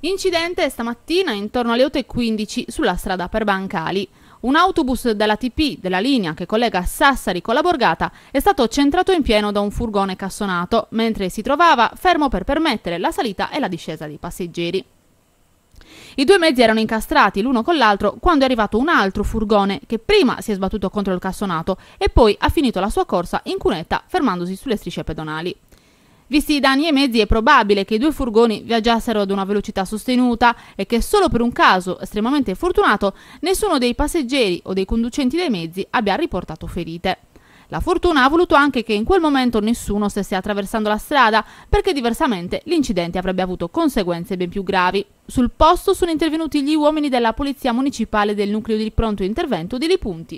Incidente stamattina intorno alle 8:15 sulla strada per Bancali. Un autobus della TP della linea che collega Sassari con la Borgata è stato centrato in pieno da un furgone cassonato, mentre si trovava fermo per permettere la salita e la discesa dei passeggeri. I due mezzi erano incastrati l'uno con l'altro quando è arrivato un altro furgone che prima si è sbattuto contro il cassonato e poi ha finito la sua corsa in cunetta fermandosi sulle strisce pedonali. Visti i danni ai mezzi è probabile che i due furgoni viaggiassero ad una velocità sostenuta e che solo per un caso estremamente fortunato nessuno dei passeggeri o dei conducenti dei mezzi abbia riportato ferite. La fortuna ha voluto anche che in quel momento nessuno stesse attraversando la strada, perché diversamente l'incidente avrebbe avuto conseguenze ben più gravi. Sul posto sono intervenuti gli uomini della Polizia Municipale del Nucleo di Pronto Intervento di Lipunti.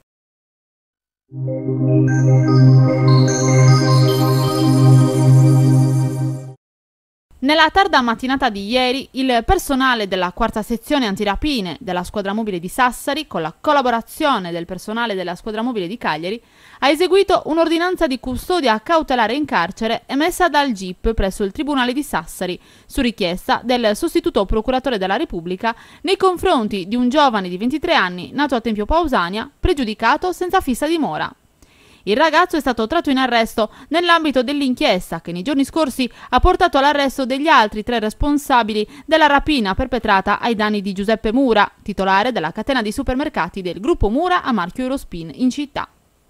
Nella tarda mattinata di ieri, il personale della quarta sezione antirapine della squadra mobile di Sassari, con la collaborazione del personale della squadra mobile di Cagliari, ha eseguito un'ordinanza di custodia cautelare in carcere emessa dal GIP presso il Tribunale di Sassari, su richiesta del sostituto procuratore della Repubblica nei confronti di un giovane di 23 anni nato a Tempio Pausania, pregiudicato senza fissa dimora. Il ragazzo è stato tratto in arresto nell'ambito dell'inchiesta che nei giorni scorsi ha portato all'arresto degli altri 3 responsabili della rapina perpetrata ai danni di Giuseppe Mura, titolare della catena di supermercati del gruppo Mura a marchio Eurospin in città.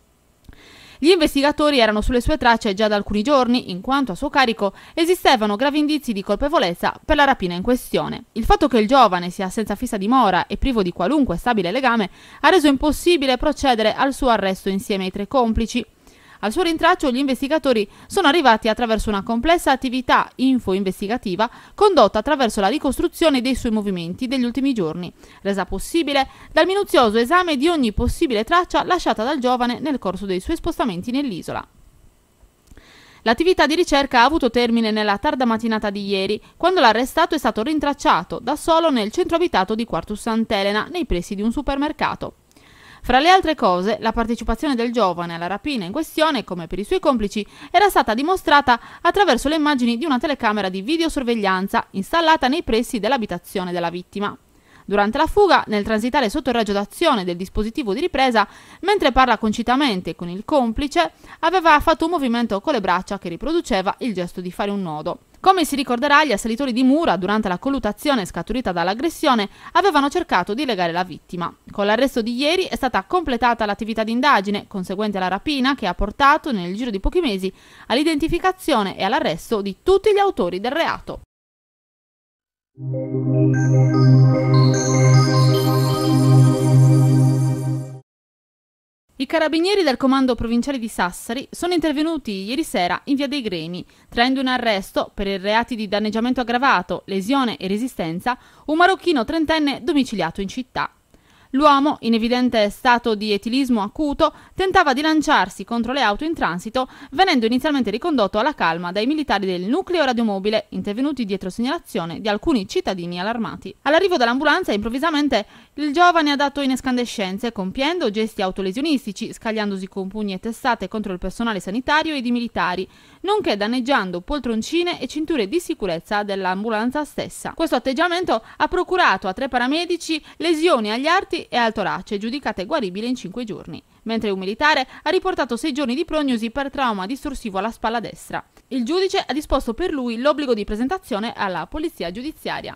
Gli investigatori erano sulle sue tracce già da alcuni giorni, in quanto a suo carico esistevano gravi indizi di colpevolezza per la rapina in questione. Il fatto che il giovane sia senza fissa dimora e privo di qualunque stabile legame ha reso impossibile procedere al suo arresto insieme ai 3 complici. Al suo rintraccio gli investigatori sono arrivati attraverso una complessa attività info-investigativa condotta attraverso la ricostruzione dei suoi movimenti degli ultimi giorni, resa possibile dal minuzioso esame di ogni possibile traccia lasciata dal giovane nel corso dei suoi spostamenti nell'isola. L'attività di ricerca ha avuto termine nella tarda mattinata di ieri, quando l'arrestato è stato rintracciato da solo nel centro abitato di Quartus Sant'Elena, nei pressi di un supermercato. Fra le altre cose, la partecipazione del giovane alla rapina in questione, come per i suoi complici, era stata dimostrata attraverso le immagini di una telecamera di videosorveglianza installata nei pressi dell'abitazione della vittima. Durante la fuga, nel transitare sotto il raggio d'azione del dispositivo di ripresa, mentre parla concitamente con il complice, aveva fatto un movimento con le braccia che riproduceva il gesto di fare un nodo. Come si ricorderà, gli assalitori di Mura, durante la colluttazione scaturita dall'aggressione, avevano cercato di legare la vittima. Con l'arresto di ieri è stata completata l'attività di indagine conseguente alla rapina che ha portato, nel giro di pochi mesi, all'identificazione e all'arresto di tutti gli autori del reato. I carabinieri del comando provinciale di Sassari sono intervenuti ieri sera in via dei Gremi, traendo in arresto, per i reati di danneggiamento aggravato, lesione e resistenza, un marocchino 30enne domiciliato in città. L'uomo, in evidente stato di etilismo acuto, tentava di lanciarsi contro le auto in transito, venendo inizialmente ricondotto alla calma dai militari del nucleo radiomobile, intervenuti dietro segnalazione di alcuni cittadini allarmati. All'arrivo dell'ambulanza, improvvisamente, il giovane ha dato in escandescenze, compiendo gesti autolesionistici, scagliandosi con pugni e testate contro il personale sanitario ed i militari, nonché danneggiando poltroncine e cinture di sicurezza dell'ambulanza stessa. Questo atteggiamento ha procurato a 3 paramedici lesioni agli arti e al torace, giudicate guaribili in 5 giorni, mentre un militare ha riportato 6 giorni di prognosi per trauma distorsivo alla spalla destra. Il giudice ha disposto per lui l'obbligo di presentazione alla polizia giudiziaria.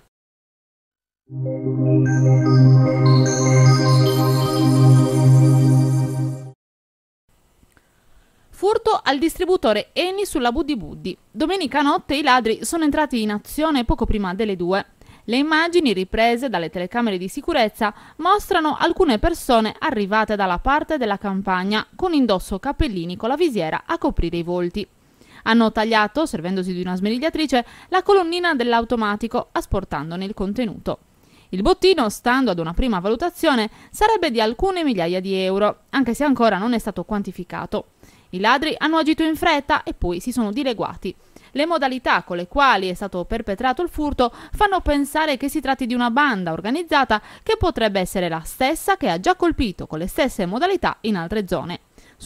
Furto al distributore Eni sulla Buddi Buddi. Domenica notte i ladri sono entrati in azione poco prima delle 2. Le immagini riprese dalle telecamere di sicurezza mostrano alcune persone arrivate dalla parte della campagna con indosso cappellini con la visiera a coprire i volti. Hanno tagliato, servendosi di una smerigliatrice, la colonnina dell'automatico, asportandone il contenuto. Il bottino, stando ad una prima valutazione, sarebbe di alcune migliaia di euro, anche se ancora non è stato quantificato. I ladri hanno agito in fretta e poi si sono dileguati. Le modalità con le quali è stato perpetrato il furto fanno pensare che si tratti di una banda organizzata che potrebbe essere la stessa che ha già colpito con le stesse modalità in altre zone.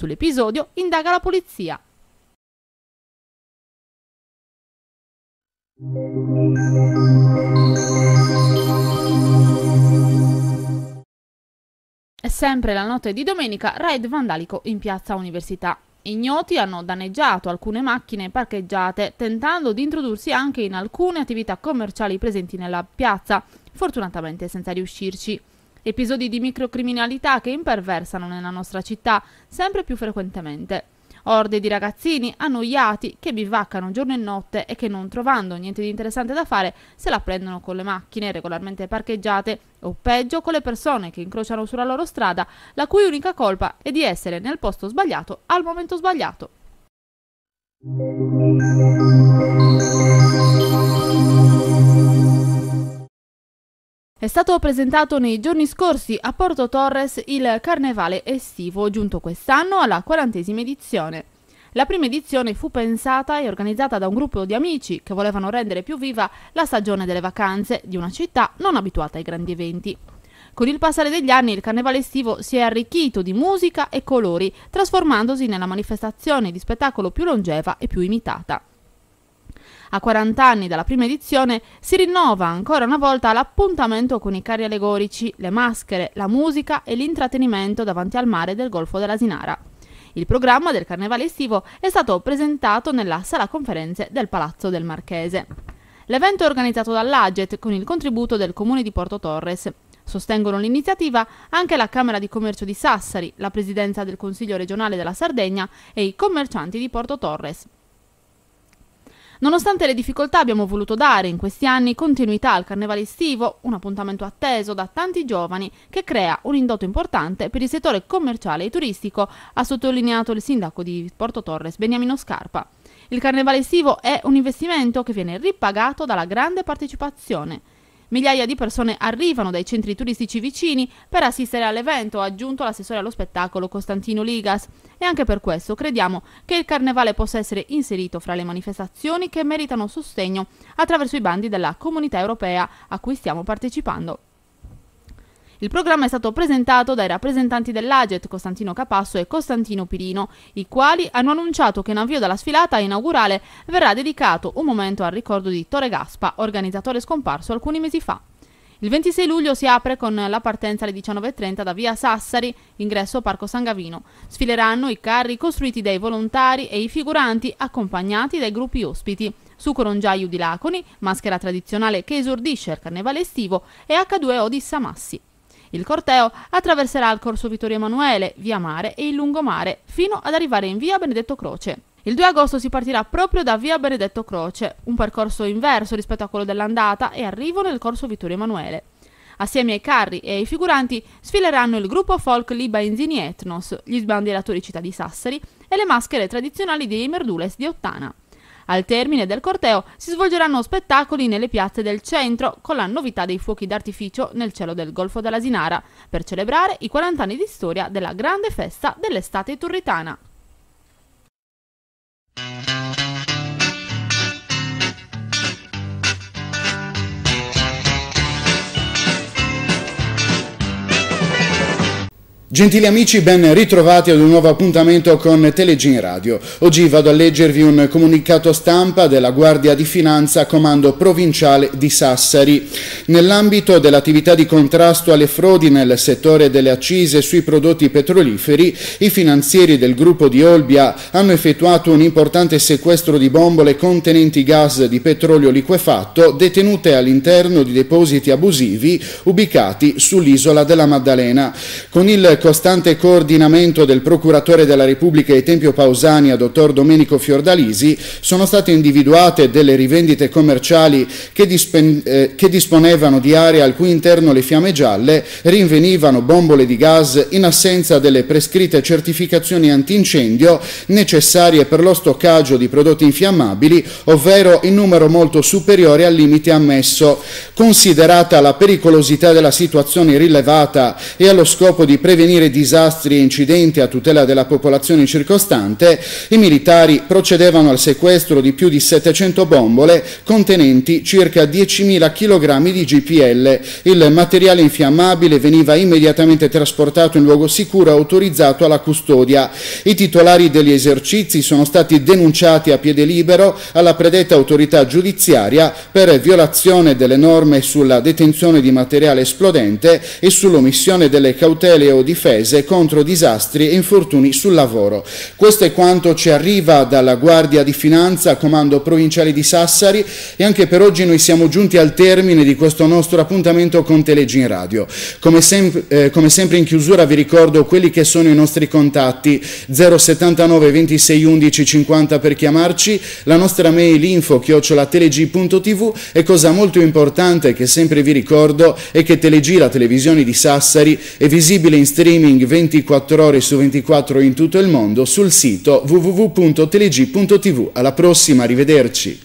Sull'episodio indaga la polizia. E sempre la notte di domenica, raid vandalico in piazza Università. Ignoti hanno danneggiato alcune macchine parcheggiate, tentando di introdursi anche in alcune attività commerciali presenti nella piazza, fortunatamente senza riuscirci. Episodi di microcriminalità che imperversano nella nostra città sempre più frequentemente. Orde di ragazzini annoiati che bivaccano giorno e notte e che, non trovando niente di interessante da fare, se la prendono con le macchine regolarmente parcheggiate o peggio con le persone che incrociano sulla loro strada, la cui unica colpa è di essere nel posto sbagliato al momento sbagliato. È stato presentato nei giorni scorsi a Porto Torres il carnevale estivo, giunto quest'anno alla 40ª edizione. La prima edizione fu pensata e organizzata da un gruppo di amici che volevano rendere più viva la stagione delle vacanze di una città non abituata ai grandi eventi. Con il passare degli anni il carnevale estivo si è arricchito di musica e colori, trasformandosi nella manifestazione di spettacolo più longeva e più imitata. A 40 anni dalla prima edizione si rinnova ancora una volta l'appuntamento con i carri allegorici, le maschere, la musica e l'intrattenimento davanti al mare del Golfo dell'Asinara. Il programma del carnevale estivo è stato presentato nella sala conferenze del Palazzo del Marchese. L'evento è organizzato dall'Aget con il contributo del Comune di Porto Torres. Sostengono l'iniziativa anche la Camera di Commercio di Sassari, la Presidenza del Consiglio regionale della Sardegna e i commercianti di Porto Torres. Nonostante le difficoltà abbiamo voluto dare in questi anni continuità al carnevale estivo, un appuntamento atteso da tanti giovani che crea un indotto importante per il settore commerciale e turistico, ha sottolineato il sindaco di Porto Torres, Beniamino Scarpa. Il carnevale estivo è un investimento che viene ripagato dalla grande partecipazione. Migliaia di persone arrivano dai centri turistici vicini per assistere all'evento, ha aggiunto l'assessore allo spettacolo Costantino Ligas, e anche per questo crediamo che il carnevale possa essere inserito fra le manifestazioni che meritano sostegno attraverso i bandi della Comunità Europea a cui stiamo partecipando. Il programma è stato presentato dai rappresentanti dell'Aget, Costantino Capasso e Costantino Pirino, i quali hanno annunciato che in avvio della sfilata inaugurale verrà dedicato un momento al ricordo di Tore Gaspa, organizzatore scomparso alcuni mesi fa. Il 26 luglio si apre con la partenza alle 19:30 da via Sassari, ingresso Parco San Gavino. Sfileranno i carri costruiti dai volontari e i figuranti accompagnati dai gruppi ospiti. Sucorongiaiu di Laconi, maschera tradizionale che esordisce il carnevale estivo, e H2O di Samassi. Il corteo attraverserà il corso Vittorio Emanuele, via Mare e il lungomare, fino ad arrivare in via Benedetto Croce. Il 2 agosto si partirà proprio da via Benedetto Croce, un percorso inverso rispetto a quello dell'andata, e arrivo nel corso Vittorio Emanuele. Assieme ai carri e ai figuranti sfileranno il gruppo folk Liba Inzini Etnos, gli sbandieratori Città di Sassari e le maschere tradizionali dei Merdules di Ottana. Al termine del corteo si svolgeranno spettacoli nelle piazze del centro, con la novità dei fuochi d'artificio nel cielo del Golfo dell'Asinara, per celebrare i 40 anni di storia della grande festa dell'estate turritana. Gentili amici, ben ritrovati ad un nuovo appuntamento con Telegin Radio. Oggi vado a leggervi un comunicato stampa della Guardia di Finanza Comando Provinciale di Sassari. Nell'ambito dell'attività di contrasto alle frodi nel settore delle accise sui prodotti petroliferi, i finanzieri del gruppo di Olbia hanno effettuato un importante sequestro di bombole contenenti gas di petrolio liquefatto detenute all'interno di depositi abusivi ubicati sull'isola della Maddalena. Con il costante coordinamento del procuratore della Repubblica di Tempio Pausania, dottor Domenico Fiordalisi, sono state individuate delle rivendite commerciali che disponevano di area al cui interno le fiamme gialle rinvenivano bombole di gas in assenza delle prescritte certificazioni antincendio necessarie per lo stoccaggio di prodotti infiammabili, ovvero in numero molto superiore al limite ammesso. Considerata la pericolosità della situazione rilevata e allo scopo di prevenire prevenire disastri e incidenti a tutela della popolazione circostante, i militari procedevano al sequestro di più di 700 bombole contenenti circa 10.000 kg di GPL. Il materiale infiammabile veniva immediatamente trasportato in luogo sicuro e autorizzato alla custodia. I titolari degli esercizi sono stati denunciati a piede libero alla predetta autorità giudiziaria per violazione delle norme sulla detenzione di materiale esplodente e sull'omissione delle cautele o difese contro disastri e infortuni sul lavoro. Questo è quanto ci arriva dalla Guardia di Finanza, Comando Provinciale di Sassari, e anche per oggi noi siamo giunti al termine di questo nostro appuntamento con Telegin Radio. Come sempre in chiusura vi ricordo quelli che sono i nostri contatti: 079 26 11 50 per chiamarci, la nostra mail info@teleg.tv, e cosa molto importante che sempre vi ricordo è che Teleg, la televisione di Sassari, è visibile in streaming 24 ore su 24 in tutto il mondo sul sito www.teleg.tv. Alla prossima, arrivederci.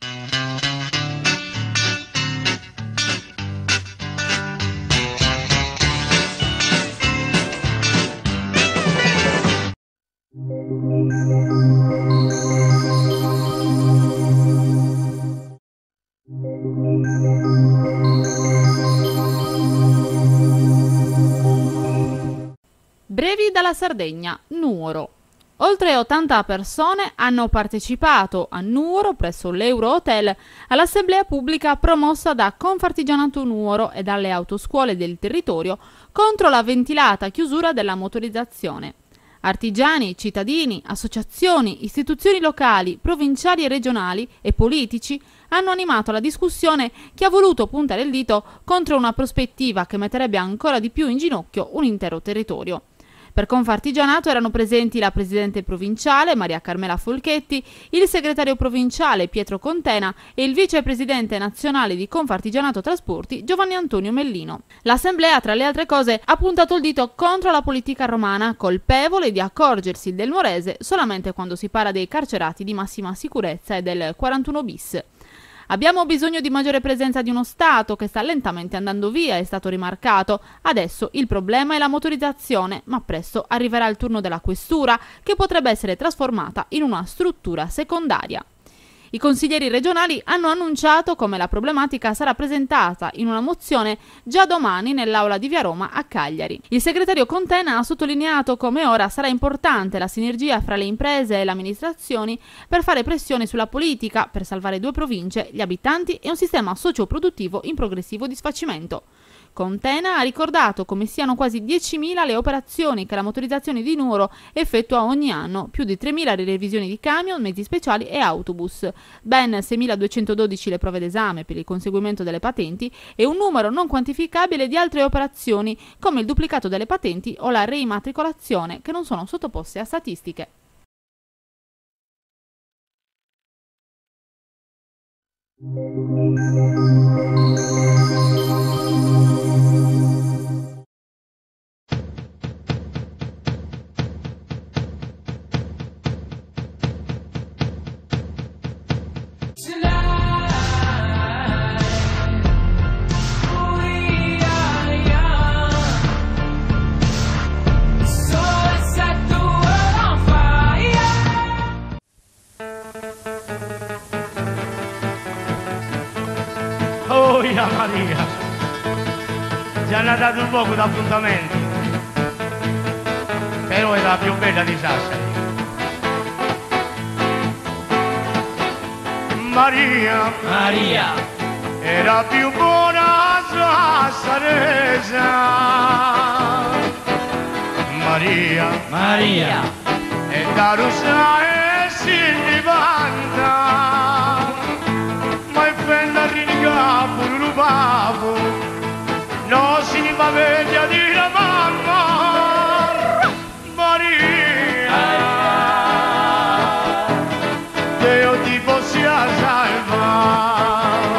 Brevi dalla Sardegna, Nuoro. Oltre 80 persone hanno partecipato a Nuoro, presso l'Euro Hotel, all'assemblea pubblica promossa da Confartigianato Nuoro e dalle autoscuole del territorio contro la ventilata chiusura della motorizzazione. Artigiani, cittadini, associazioni, istituzioni locali, provinciali e regionali e politici hanno animato la discussione che ha voluto puntare il dito contro una prospettiva che metterebbe ancora di più in ginocchio un intero territorio. Per Confartigianato erano presenti la presidente provinciale Maria Carmela Folchetti, il segretario provinciale Pietro Contena e il vicepresidente nazionale di Confartigianato Trasporti Giovanni Antonio Mellino. L'assemblea, tra le altre cose, ha puntato il dito contro la politica romana, colpevole di accorgersi del nuorese solamente quando si parla dei carcerati di massima sicurezza e del 41 bis. Abbiamo bisogno di maggiore presenza di uno Stato che sta lentamente andando via, è stato rimarcato. Adesso il problema è la motorizzazione, ma presto arriverà il turno della questura, che potrebbe essere trasformata in una struttura secondaria. I consiglieri regionali hanno annunciato come la problematica sarà presentata in una mozione già domani nell'aula di Via Roma a Cagliari. Il segretario Contena ha sottolineato come ora sarà importante la sinergia fra le imprese e le amministrazioni per fare pressione sulla politica, per salvare due province, gli abitanti e un sistema socio-produttivo in progressivo disfacimento. Contena ha ricordato come siano quasi 10.000 le operazioni che la motorizzazione di Nuoro effettua ogni anno, più di 3.000 le revisioni di camion, mezzi speciali e autobus, ben 6.212 le prove d'esame per il conseguimento delle patenti e un numero non quantificabile di altre operazioni come il duplicato delle patenti o la reimmatricolazione che non sono sottoposte a statistiche. Oh, Maria, ci hanno dato un poco d'appuntamenti, però è la più bella di Sassari. Maria era più buona sassaresa. Maria e da rosa e si rivanta, ma è bella rinica pure un papo, non si ne va veglia di la mamma. Maria, Dio ti possa salvare.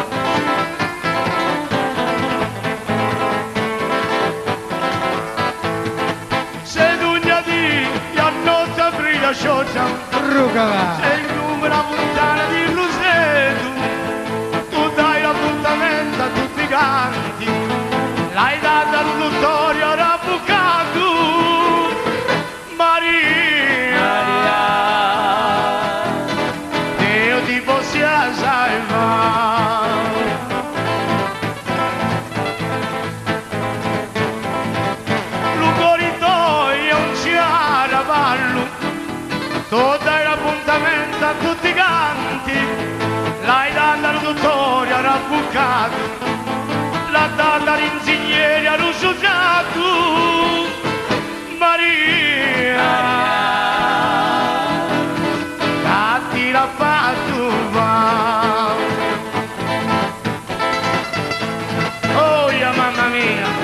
Se tu gli hanno saprita scioccia, se il numero a puntana di Luseto, tu dai l'appuntamento a tutti i canti, l'hai data all'uttorio, era bucato. tu dai l'appuntamento a tutti i canti, l'hai data all'auditorio all'avvocato, l'ha data all'ingegnere all'usato, Maria, che l'ha fatto va. Oh, yeah, mamma mia.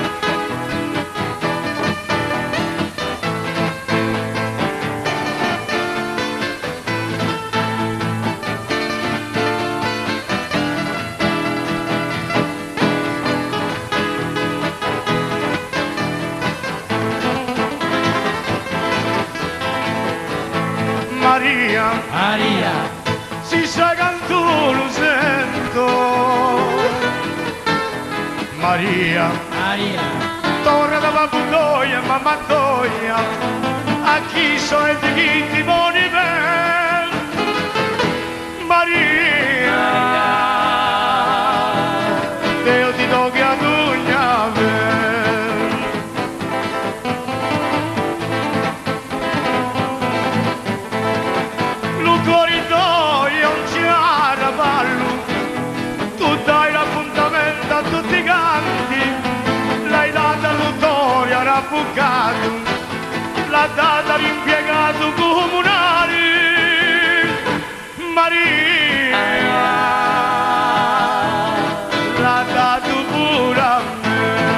Maria, Maria, si sa che tu lo sento. Maria, Maria, torna da Papudoia, mamma Doia, a chi so e di chi ti poni ben. Maria, Dio ti togli a dugna ben. Lo corridoio non c'era ballo, tu dai l'appuntamento a tutti i canti, l'hai data all'autorio all'avvocato, l'ha data all'impiegato comunale, Maria, l'ha dato pure a me.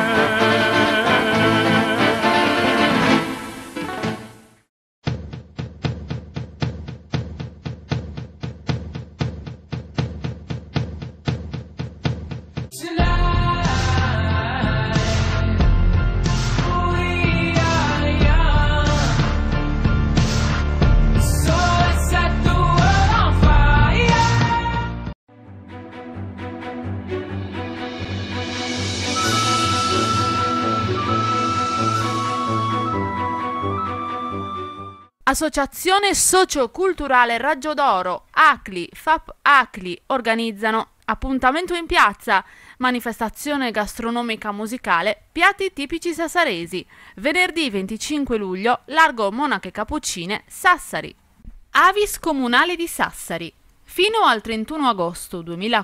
Associazione Socioculturale Raggio d'Oro, ACLI, FAP ACLI organizzano appuntamento in piazza, manifestazione gastronomica musicale, piatti tipici sassaresi, venerdì 25 luglio, largo Monache Cappuccine, Sassari. Avis Comunale di Sassari. Fino al 31 agosto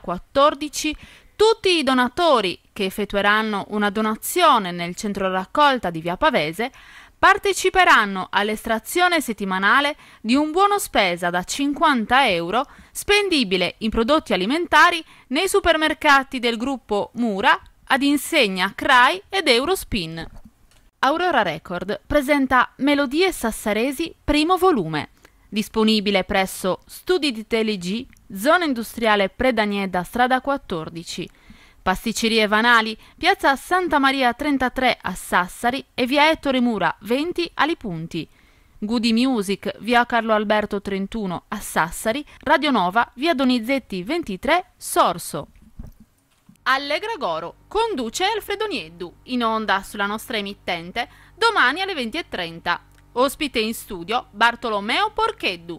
2014 tutti i donatori che effettueranno una donazione nel centro raccolta di Via Pavese parteciperanno all'estrazione settimanale di un buono spesa da 50 euro spendibile in prodotti alimentari nei supermercati del gruppo Mura ad insegna CRAI ed Eurospin. Aurora Record presenta Melodie Sassaresi primo volume, disponibile presso Studi di TLG, zona industriale Predanieda, strada 14, Pasticcerie Vanali, piazza Santa Maria 33 a Sassari e via Ettore Mura 20 a Lipunti. Goody Music, via Carlo Alberto 31 a Sassari, Radio Nova, via Donizetti 23, Sorso. Allegra Goro conduce Alfredo Nieddu, in onda sulla nostra emittente, domani alle 20:30. Ospite in studio Bartolomeo Porcheddu.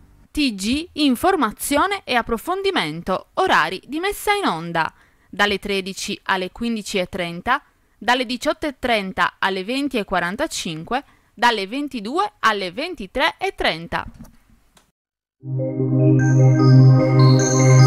TG Informazione e Approfondimento, orari di messa in onda. Dalle 13 alle 15:30, dalle 18:30 alle 20:45, dalle 22 alle 23:30.